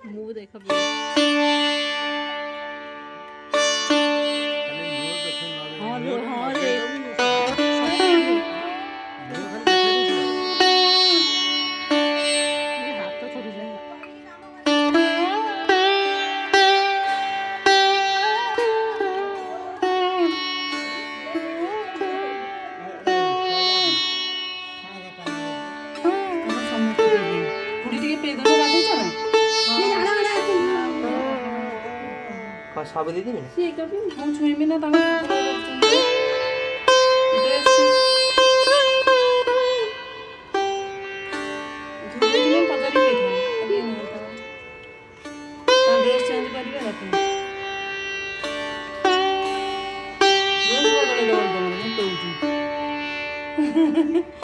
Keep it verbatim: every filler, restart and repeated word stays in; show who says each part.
Speaker 1: मुंह देखा हाँ लो हाँ रे हाथ तो थोड़ी जाए
Speaker 2: सब दे देबे
Speaker 1: से कभी हम छुइमे ना तांग ड्रेस धुले दिन पजारी बैठो अभी नहीं था ड्रेस चेंज करिवे रखे ड्रेस बदले दो दो मैं कहूची